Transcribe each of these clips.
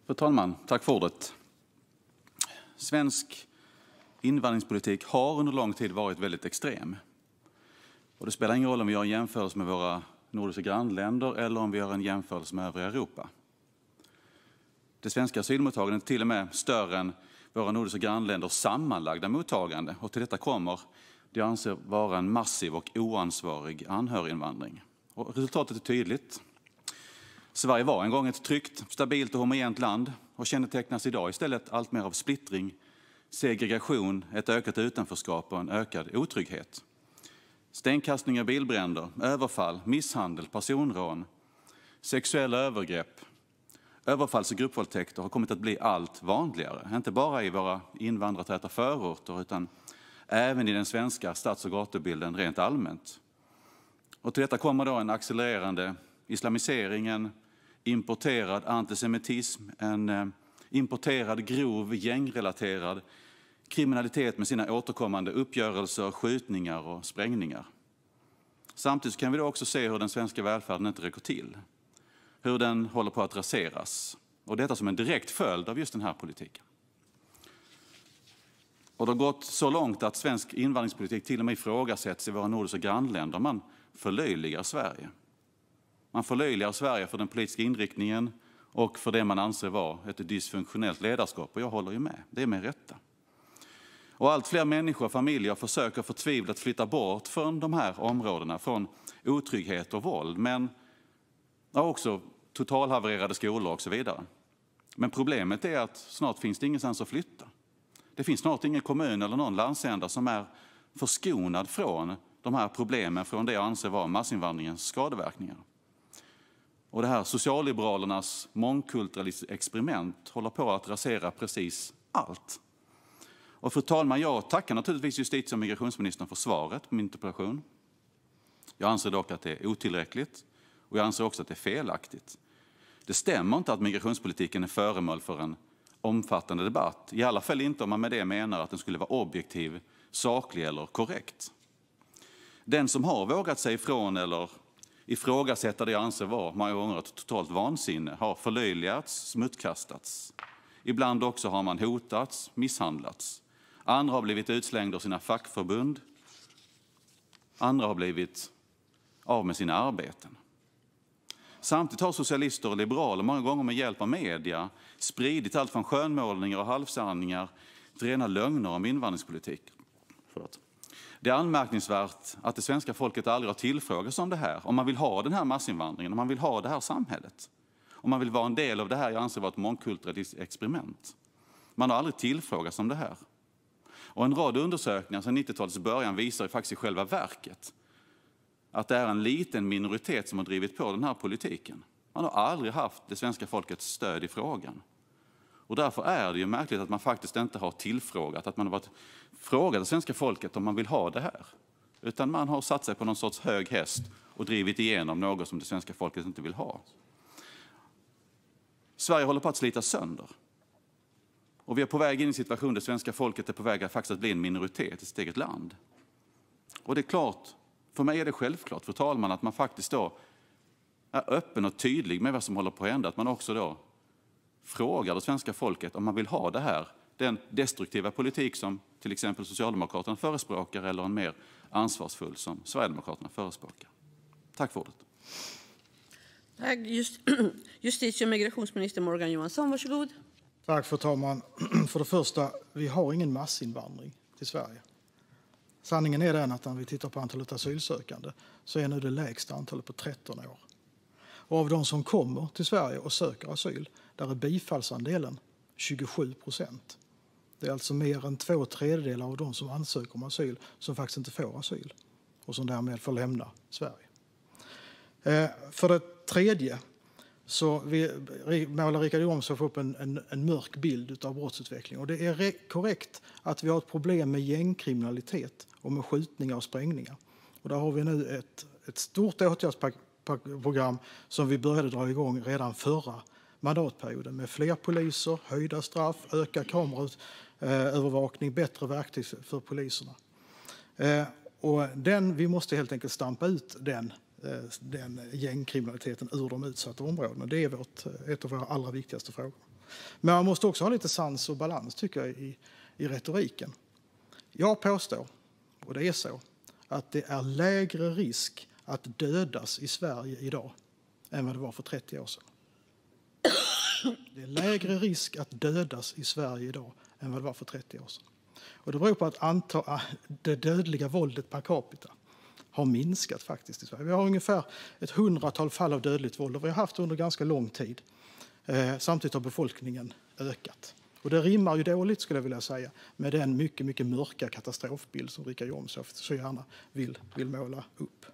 Fru talman, tack för ordet. Svensk invandringspolitik har under lång tid varit väldigt extrem. Och det spelar ingen roll om vi gör en jämförelse med våra nordiska grannländer eller om vi gör en jämförelse med övriga Europa. Det svenska asylmottagandet är till och med större än våra nordiska grannländers sammanlagda mottagande. Och till detta kommer det jag anser vara en massiv och oansvarig anhöriginvandring. Och resultatet är tydligt. Sverige var en gång ett tryggt, stabilt och homogent land och kännetecknas idag istället allt mer av splittring, segregation, ett ökat utanförskap och en ökad otrygghet. Stenkastningar, bilbränder, överfall, misshandel, personrån, sexuella övergrepp, överfalls- och gruppvåldtäkter har kommit att bli allt vanligare. Inte bara i våra invandrartäta förorter utan även i den svenska stads- och gatubilden rent allmänt. Och till detta kommer då en accelererande islamisering, en importerad antisemitism, en importerad grov gängrelaterad kriminalitet med sina återkommande uppgörelser, skjutningar och sprängningar. Samtidigt kan vi då också se hur den svenska välfärden inte räcker till. Hur den håller på att raseras. Och detta som en direkt följd av just den här politiken. Och det har gått så långt att svensk invandringspolitik till och med ifrågasätts i våra nordiska grannländer. Man förlöjligar Sverige. Man förlöjligar Sverige för den politiska inriktningen och för det man anser vara ett dysfunktionellt ledarskap. Och jag håller ju med. Det är med rätta. Och allt fler människor och familjer försöker förtvivlat flytta bort från de här områdena, från otrygghet och våld, men också totalhavererade skolor och så vidare. Men problemet är att snart finns det ingenstans att flytta. Det finns snart ingen kommun eller någon landsända som är förskonad från de här problemen, från det jag anser vara massinvandringens skadeverkningar. Och det här socialliberalernas mångkulturalistiska experiment håller på att rasera precis allt. Och fru talman, jag tackar naturligtvis justitie- och migrationsministern för svaret på min interpellation. Jag anser dock att det är otillräckligt och jag anser också att det är felaktigt. Det stämmer inte att migrationspolitiken är föremål för en omfattande debatt. I alla fall inte om man med det menar att den skulle vara objektiv, saklig eller korrekt. Den som har vågat sig ifrån eller ifrågasätta det jag anser vara många gånger ett totalt vansinne har förlöjligats, smutskastats. Ibland också har man hotats, misshandlats. Andra har blivit utslängda av sina fackförbund. Andra har blivit av med sina arbeten. Samtidigt har socialister och liberaler många gånger med hjälp av media spridit allt från skönmålningar och halvsanningar till rena lögner om invandringspolitik. Det är anmärkningsvärt att det svenska folket aldrig har tillfrågats om det här. Om man vill ha den här massinvandringen, om man vill ha det här samhället. Om man vill vara en del av det här jag anser vara ett mångkulturellt experiment. Man har aldrig tillfrågats om det här. Och en rad undersökningar sedan 90-talets början visar ju faktiskt i själva verket att det är en liten minoritet som har drivit på den här politiken. Man har aldrig haft det svenska folkets stöd i frågan. Och därför är det ju märkligt att man faktiskt inte har tillfrågat, att man har frågat det svenska folket om man vill ha det här. Utan man har satt sig på någon sorts hög häst och drivit igenom något som det svenska folket inte vill ha. Sverige håller på att slita sönder. Och vi är på väg in i en situation där svenska folket är på väg att faktiskt bli en minoritet i sitt eget land. Och det är klart, för mig är det självklart, fru talman, att man faktiskt då är öppen och tydlig med vad som håller på att hända. Att man också då frågar det svenska folket om man vill ha det här. Den destruktiva politik som till exempel Socialdemokraterna förespråkar eller en mer ansvarsfull som Sverigedemokraterna förespråkar. Tack för ordet. Tack. Justitie- och migrationsminister Morgan Johansson, varsågod. Tack fru talman. För det första, vi har ingen massinvandring till Sverige. Sanningen är den att när vi tittar på antalet asylsökande så är nu det lägsta antalet på 13 år. Och av de som kommer till Sverige och söker asyl, där är bifallsandelen 27%. Det är alltså mer än 2/3 av de som ansöker om asyl som faktiskt inte får asyl och som därmed får lämna Sverige. För det tredje så målar Richard Jomshof upp en mörk bild av brottsutvecklingen. Och det är korrekt att vi har ett problem med gängkriminalitet och med skjutningar och sprängningar. Och där har vi nu ett stort åtgärdsprogram som vi började dra igång redan förra mandatperioden med fler poliser, höjda straff, ökad kameraövervakning, bättre verktyg för poliserna. Och vi måste helt enkelt stampa ut den gängkriminaliteten ur de utsatta områdena. Det är ett av våra allra viktigaste frågor. Men man måste också ha lite sans och balans, tycker jag, i retoriken. Jag påstår, och det är så, att det är lägre risk att dödas i Sverige idag än vad det var för 30 år sedan. Det är lägre risk att dödas i Sverige idag än vad det var för 30 år sedan. Och det beror på att det dödliga våldet per capita har minskat faktiskt i Sverige. Vi har ungefär 100-tal fall av dödligt våld och vi har haft under ganska lång tid. Samtidigt har befolkningen ökat. Och det rimmar ju dåligt, skulle jag vilja säga, med den mycket, mycket mörka katastrofbild som Richard Jomshof så gärna vill måla upp.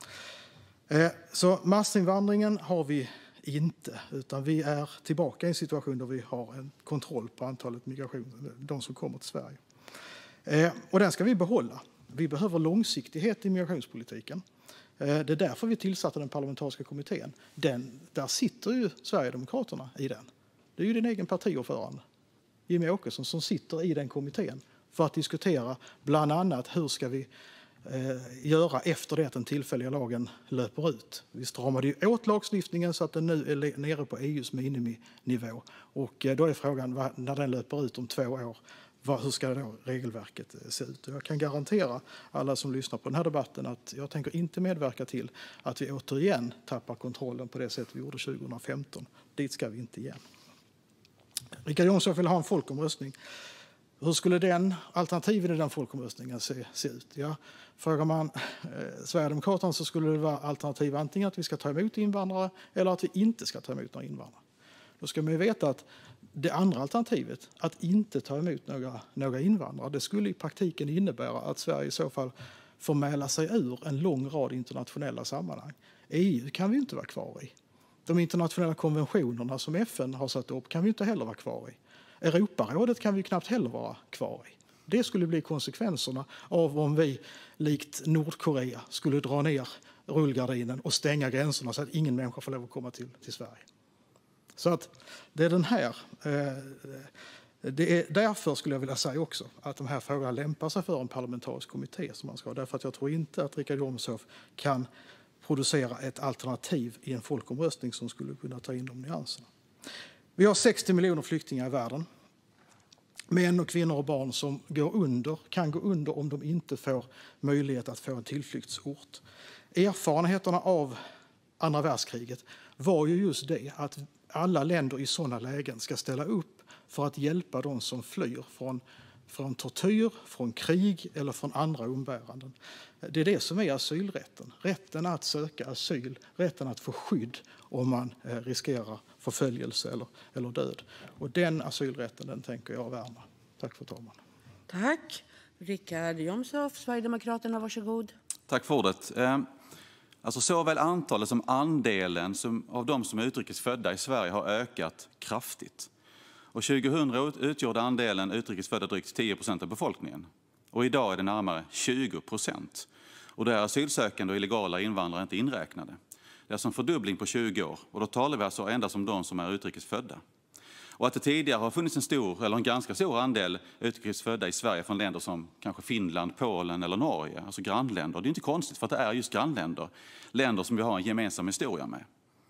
Så massinvandringen har vi inte, utan vi är tillbaka i en situation där vi har en kontroll på antalet de som kommer till Sverige. Och den ska vi behålla. Vi behöver långsiktighet i migrationspolitiken. Det är därför vi tillsatte den parlamentariska kommittén. Där sitter ju Sverigedemokraterna i den. Det är ju din egen partiordförande, Jimmie Åkesson, som sitter i den kommittén för att diskutera bland annat hur ska vi göra efter det att den tillfälliga lagen löper ut. Vi stramade ju åt lagstiftningen så att den nu är nere på EUs miniminivå. Och då är frågan, när den löper ut om 2 år, hur ska då regelverket se ut? Jag kan garantera alla som lyssnar på den här debatten att jag tänker inte medverka till att vi återigen tappar kontrollen på det sätt vi gjorde 2015. Dit ska vi inte igen. Richard Jomshof vill ha en folkomröstning. Hur skulle alternativen i den folkomröstningen se ut? Ja, frågar man Sverigedemokraterna så skulle det vara alternativ antingen att vi ska ta emot invandrare eller att vi inte ska ta emot några invandrare. Då ska man ju veta att det andra alternativet, att inte ta emot några invandrare, det skulle i praktiken innebära att Sverige i så fall får mäla sig ur en lång rad internationella sammanhang. EU kan vi inte vara kvar i. De internationella konventionerna som FN har satt upp kan vi inte heller vara kvar i. Europarådet kan vi knappt heller vara kvar i. Det skulle bli konsekvenserna av om vi, likt Nordkorea, skulle dra ner rullgardinen och stänga gränserna så att ingen människa får lov att komma till Sverige. Så att det är det är därför, skulle jag vilja säga också, att de här frågorna lämpar sig för en parlamentarisk kommitté som man ska ha. Därför att jag tror inte att Richard Jomshof kan producera ett alternativ i en folkomröstning som skulle kunna ta in de nyanserna. Vi har 60 miljoner flyktingar i världen. Män och kvinnor och barn som kan gå under om de inte får möjlighet att få en tillflyktsort. Erfarenheterna av andra världskriget var ju just det, att alla länder i sådana lägen ska ställa upp för att hjälpa de som flyr från tortyr, från krig eller från andra umbäranden. Det är det som är asylrätten. Rätten att söka asyl, rätten att få skydd om man riskerar förföljelse eller död. Och den asylrätten, den tänker jag värna. Tack, fru talman. Tack. Richard Jomshof, Sverigedemokraterna, varsågod. Tack för ordet. Alltså såväl antalet som andelen av de som är utrikes födda i Sverige har ökat kraftigt. Och 2000 utgjorde andelen utrikes födda drygt 10% av befolkningen. Och idag är det närmare 20%. Och där är asylsökande och illegala invandrare inte inräknade. Det är alltså en fördubbling på 20 år. Och då talar vi alltså endast om de som är utrikes födda. Och att det tidigare har funnits en ganska stor andel utrikes födda i Sverige från länder som kanske Finland, Polen eller Norge, alltså grannländer. Det är inte konstigt, för att det är just grannländer, länder som vi har en gemensam historia med.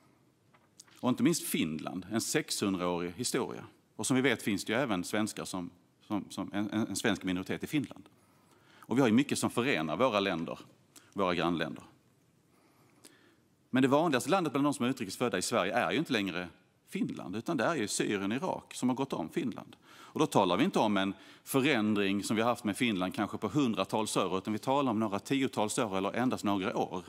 Och inte minst Finland, en 600-årig historia. Och som vi vet finns det ju även svenskar som en svensk minoritet i Finland. Och vi har ju mycket som förenar våra grannländer. Men det vanligaste landet bland de som är utrikes födda i Sverige är ju inte längre Finland, utan det är ju Syrien och Irak som har gått om Finland. Och då talar vi inte om en förändring som vi har haft med Finland kanske på 100-tals år, utan vi talar om några 10-tals år eller endast några år.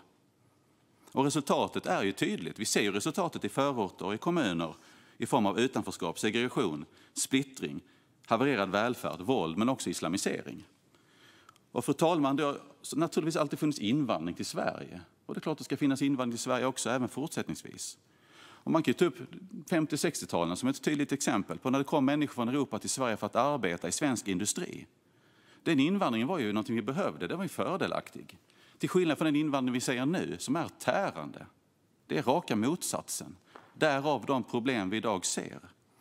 Och resultatet är ju tydligt. Vi ser ju resultatet i förorter och i kommuner i form av utanförskap, segregation, splittring, havererad välfärd, våld men också islamisering. Och fru talman, det har naturligtvis alltid funnits invandring till Sverige. Och det är klart att det ska finnas invandring till Sverige också, även fortsättningsvis. Och man kan ju ta upp 50-60-talen som ett tydligt exempel på när det kom människor från Europa till Sverige för att arbeta i svensk industri. Den invandringen var ju någonting vi behövde, den var ju fördelaktig. Till skillnad från den invandring vi ser nu, som är tärande. Det är raka motsatsen. Därav de problem vi idag ser.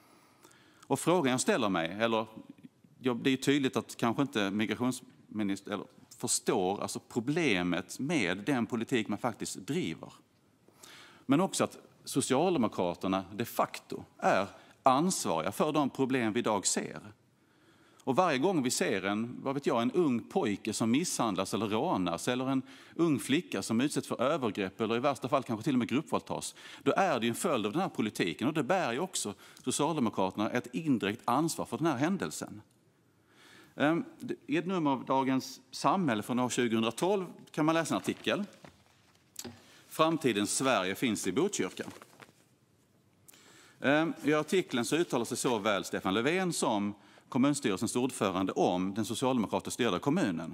Och frågan jag ställer mig, det är tydligt att kanske inte migrationsministern förstår alltså problemet med den politik man faktiskt driver. Men också att Socialdemokraterna de facto är ansvariga för de problem vi idag ser. Och varje gång vi ser en ung pojke som misshandlas eller rånas eller en ung flicka som utsätts för övergrepp eller i värsta fall kanske till och med gruppvåldtas, då är det en följd av den här politiken. Och det bär ju också Socialdemokraterna ett indirekt ansvar för den här händelsen. I ett nummer av Dagens Samhälle från år 2012 kan man läsa en artikel. Framtidens Sverige finns i Botkyrka. I artikeln så uttalar sig såväl Stefan Löfven som kommunstyrelsens ordförande om den socialdemokratiskt styrda kommunen.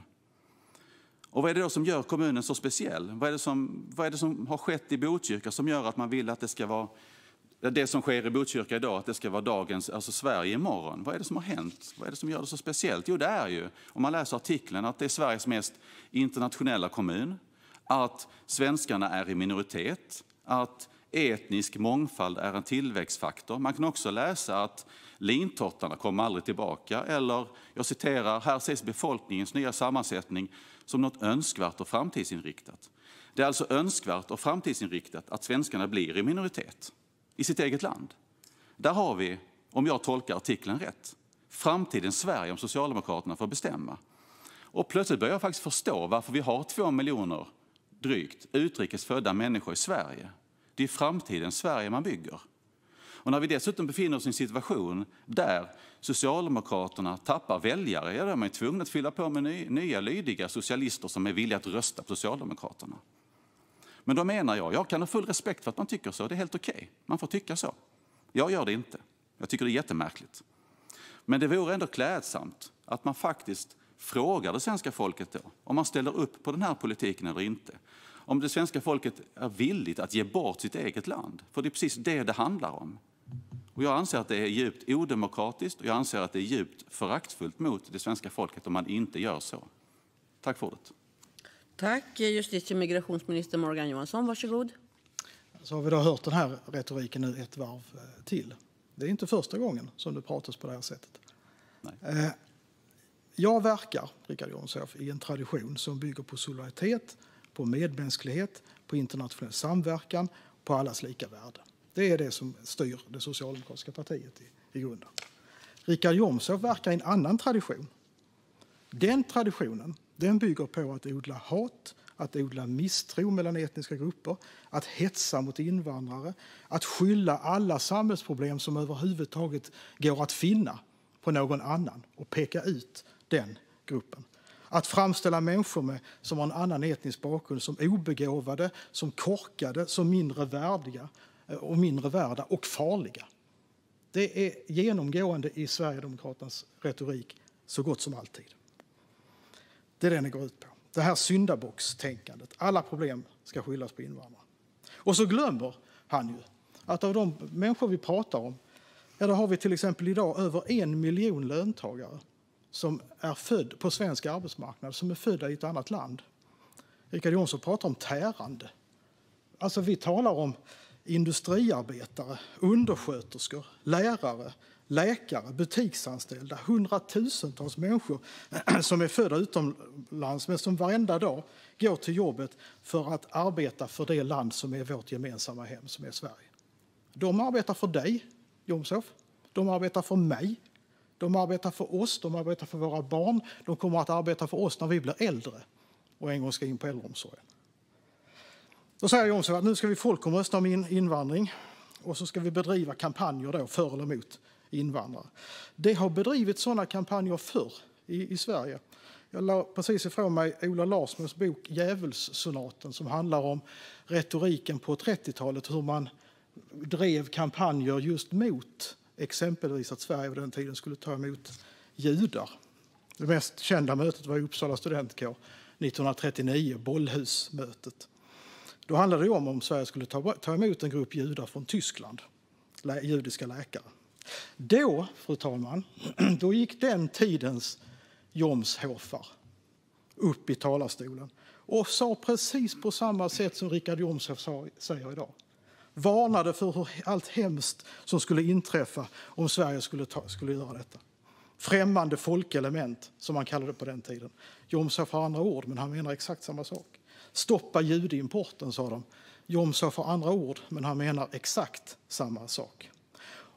Och vad är det då som gör kommunen så speciell? Vad är det som har skett i Botkyrka som gör att man vill att det ska vara det som sker i Botkyrka idag, att det ska vara dagens, alltså Sverige imorgon? Vad är det som har hänt? Vad är det som gör det så speciellt? Jo, det är ju, om man läser artikeln, att det är Sveriges mest internationella kommun, att svenskarna är i minoritet, att etnisk mångfald är en tillväxtfaktor. Man kan också läsa att lintottarna kommer aldrig tillbaka. Eller, jag citerar, här ses befolkningens nya sammansättning som något önskvärt och framtidsinriktat. Det är alltså önskvärt och framtidsinriktat att svenskarna blir i minoritet i sitt eget land. Där har vi, om jag tolkar artikeln rätt, framtidens Sverige om Socialdemokraterna får bestämma. Och plötsligt börjar jag faktiskt förstå varför vi har 2 miljoner drygt utrikes födda människor i Sverige. Det är framtidens Sverige man bygger. Och när vi dessutom befinner oss i en situation där Socialdemokraterna tappar väljare, då är man tvungen att fylla på med nya lydiga socialister som är villiga att rösta på Socialdemokraterna. Men då menar jag kan ha full respekt för att man tycker så, det är helt okej. Man får tycka så. Jag gör det inte. Jag tycker det är jättemärkligt. Men det vore ändå klädsamt att man faktiskt frågar det svenska folket då, om man ställer upp på den här politiken eller inte. Om det svenska folket är villigt att ge bort sitt eget land. För det är precis det handlar om. Och jag anser att det är djupt odemokratiskt och jag anser att det är djupt föraktfullt mot det svenska folket om man inte gör så. Tack för ordet. Tack. Justitie- och migrationsminister Morgan Johansson, varsågod. Så har vi då hört den här retoriken nu ett varv till. Det är inte första gången som det pratas på det här sättet. Nej. Jag verkar, Richard Jomshof, i en tradition som bygger på solidaritet, på medmänsklighet, på internationell samverkan, på allas lika värde. Det är det som styr det socialdemokratiska partiet i grunden. Richard Jomshof verkar i en annan tradition. Den traditionen, den bygger på att odla hat, att odla misstro mellan etniska grupper, att hetsa mot invandrare, att skylla alla samhällsproblem som överhuvudtaget går att finna på någon annan och peka ut den gruppen. Att framställa människor som har en annan etnisk bakgrund som obegåvade, som korkade, som mindre värda och farliga. Det är genomgående i Sverigedemokraternas retorik så gott som alltid. Det är det går ut på. Det här syndabockstänkandet. Alla problem ska skyllas på invandrare. Och så glömmer han ju att av de människor vi pratar om, ja, då har vi till exempel idag över 1 miljon löntagare som är född på svensk arbetsmarknad, som är födda i ett annat land. Richard Jomshof pratar om tärande. Alltså vi talar om industriarbetare, undersköterskor, lärare, läkare, butiksanställda, hundratusentals människor som är födda utomlands men som varenda dag går till jobbet för att arbeta för det land som är vårt gemensamma hem, som är Sverige. De arbetar för dig, Jomshof. De arbetar för mig. De arbetar för oss, de arbetar för våra barn. De kommer att arbeta för oss när vi blir äldre och en gång ska in på äldreomsorgen. Då säger Jomshof att nu ska vi folkomrösta om invandring och så ska vi bedriva kampanjer då för eller emot invandrare. Det har bedrivits sådana kampanjer förr i Sverige. Jag la precis ifrån mig Ola Larsmos bok Djävulssonaten som handlar om retoriken på 30-talet, hur man drev kampanjer just mot exempelvis att Sverige vid den tiden skulle ta emot judar. Det mest kända mötet var i Uppsala studentkår 1939, Bollhusmötet. Då handlade det om Sverige skulle ta emot en grupp judar från Tyskland, judiska läkare. Då, fru talman, då gick den tidens Jomshofar upp i talarstolen och sa precis på samma sätt som Richard Jomshof säger idag. Varnade för allt hemskt som skulle inträffa om Sverige skulle göra detta. Främmande folkelement, som man kallade det på den tiden. Jomshof har andra ord, men han menar exakt samma sak. Stoppa judeimporten, sa de. Jomshof har andra ord, men han menar exakt samma sak.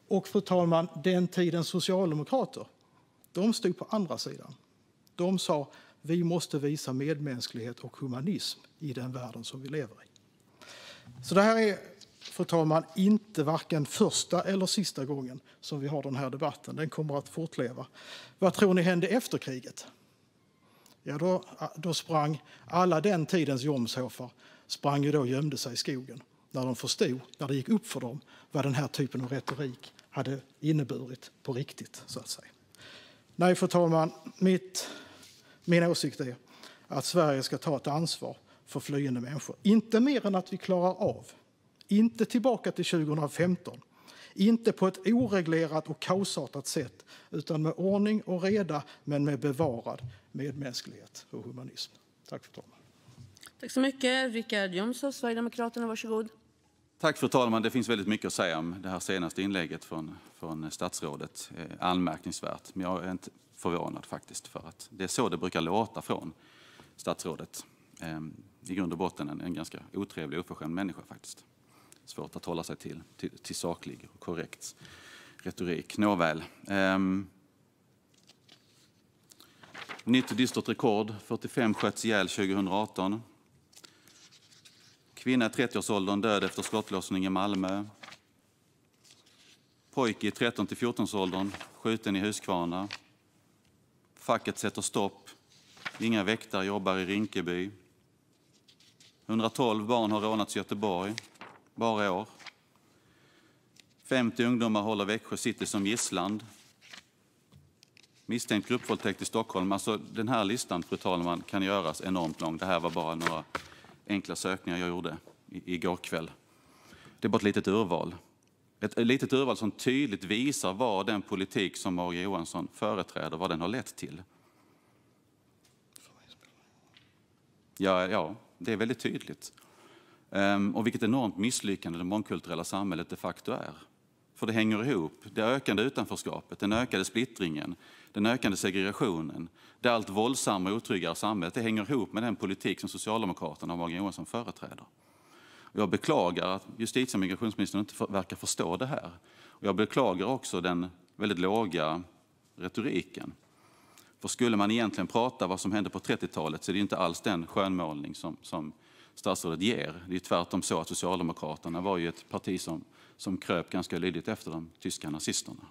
Och fru talman, den tidens socialdemokrater, de stod på andra sidan. De sa, vi måste visa medmänsklighet och humanism i den världen som vi lever i. Så det här är, fru talman, inte varken första eller sista gången som vi har den här debatten. Den kommer att fortleva. Vad tror ni hände efter kriget? Ja, då sprang alla den tidens Jomshofar och gömde sig i skogen när de förstod, när det gick upp för dem vad den här typen av retorik hade inneburit på riktigt, så att säga. Nej, fru talman, min åsikt är att Sverige ska ta ett ansvar för flyende människor. Inte mer än att vi klarar av. Inte tillbaka till 2015. Inte på ett oreglerat och kaosartat sätt, utan med ordning och reda, men med bevarad medmänsklighet och humanism. Tack, fru talman. Tack så mycket. Richard Jomshof, Sverigedemokraterna, varsågod. Tack, fru talman. Det finns väldigt mycket att säga om det här senaste inlägget från statsrådet. Anmärkningsvärt, men jag är inte förvånad faktiskt, för att det är så det brukar låta från statsrådet. I grund och botten en ganska otrevlig och oförskämd människa faktiskt. Svårt att hålla sig till saklig och korrekt retorik. Nåväl. Nytt dystert rekord. 45 sköts ihjäl 2018. Kvinna i 30-årsåldern död efter skottlossning i Malmö. Pojke i 13-14-årsåldern skjuten i Huskvarna. Facket sätter stopp. Inga väktare jobbar i Rinkeby. 112 barn har rånats i Göteborg bara i år. 50 ungdomar håller Växjö city som gisslan. Misstänkt gruppvåldtäkt i Stockholm. Alltså, den här listan, fru talman, kan göras enormt lång. Det här var bara några enkla sökningar jag gjorde igår kväll. Det är bara ett litet urval. Ett litet urval som tydligt visar vad den politik som Morgan Johansson företräder, vad den har lett till. Ja, det är väldigt tydligt. Och vilket enormt misslyckande det mångkulturella samhället de facto är. För det hänger ihop. Det ökande utanförskapet, den ökade splittringen, den ökande segregationen, det allt våldsammare och otryggare samhället, det hänger ihop med den politik som Socialdemokraterna och Morgan Johansson företräder. Och jag beklagar att justitie- och migrationsministern inte verkar förstå det här. Och jag beklagar också den väldigt låga retoriken. För skulle man egentligen prata vad som hände på 30-talet så är det inte alls den skönmålning som statsrådet ger. Det är tvärtom så att Socialdemokraterna var ju ett parti som kröp ganska lydigt efter de tyska nazisterna.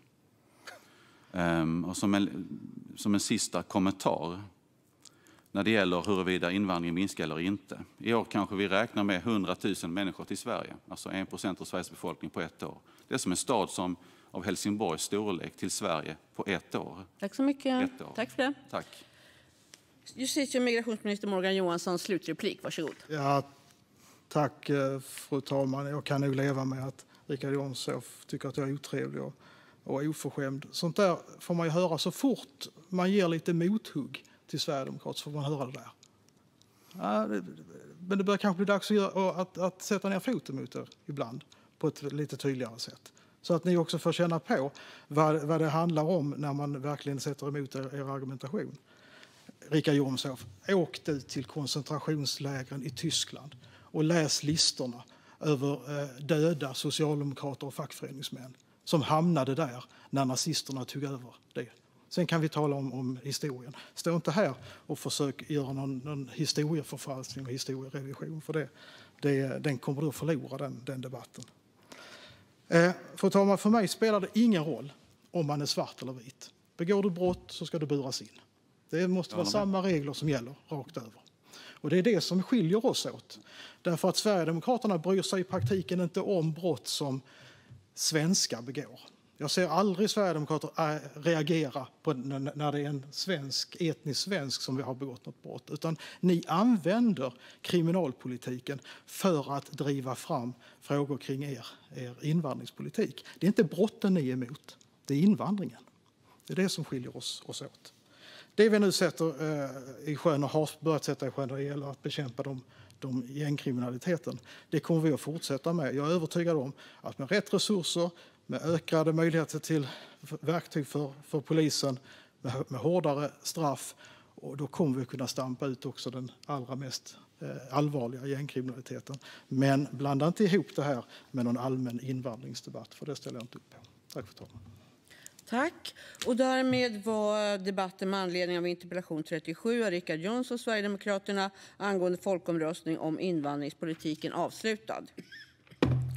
Och som en sista kommentar när det gäller huruvida invandring minskar eller inte. I år kanske vi räknar med 100 000 människor till Sverige, alltså 1% av Sveriges befolkning på ett år. Det är som en stad som av Helsingborgs storlek till Sverige på ett år. Tack så mycket. Tack för det. Tack. Justitie- och migrationsminister Morgan Johansson, slutreplik. Varsågod. Ja, tack, fru talman. Jag kan nog leva med att Richard Jomshof tycker att jag är otrevlig och oförskämd. Sånt där får man ju höra så fort man ger lite mothugg till Sverigedemokrater, så får man höra det där. Ja, men det börjar kanske bli dags att sätta ner foten mot er ibland på ett lite tydligare sätt. Så att ni också får känna på vad det handlar om när man verkligen sätter emot er argumentation. Richard Jomshof, åk ut till koncentrationslägren i Tyskland och läs listorna över döda socialdemokrater och fackföreningsmän som hamnade där när nazisterna tog över det. Sen kan vi tala om historien. Stå inte här och försök göra någon historieförfalskning och historierevision, för den kommer du att förlora, den debatten. Fru talman, för mig spelar det ingen roll om man är svart eller vit. Begår du brott så ska du buras in. Det måste vara samma regler som gäller rakt över. Och det är det som skiljer oss åt. Därför att Sverigedemokraterna bryr sig i praktiken inte om brott som svenskar begår. Jag ser aldrig Sverigedemokrater reagera på när det är en etnisk svensk som vi har begått något brott. Utan ni använder kriminalpolitiken för att driva fram frågor kring er invandringspolitik. Det är inte brotten ni är emot, det är invandringen. Det är det som skiljer oss åt. Det vi nu sätter i sjön och har börjat sätta i sjön när det gäller att bekämpa de gängkriminaliteten, det kommer vi att fortsätta med. Jag är övertygad om att med rätt resurser, med ökade möjligheter till verktyg för polisen, med hårdare straff, och då kommer vi att kunna stampa ut också den allra mest allvarliga gängkriminaliteten. Men blanda inte ihop det här med någon allmän invandringsdebatt, för det ställer jag inte upp på. Tack för talman. Tack. Och därmed var debatten med anledning av interpellation 37 av Richard Jomshof, Sverigedemokraterna, angående folkomröstning om invandringspolitiken avslutad.